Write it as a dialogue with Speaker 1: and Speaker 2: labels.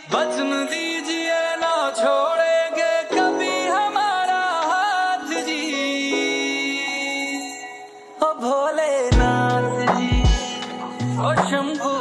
Speaker 1: वचन दीजिए ना छोड़ेंगे कभी हमारा हाथ जी। ओ भोलेनाथ जी, ओ शंभू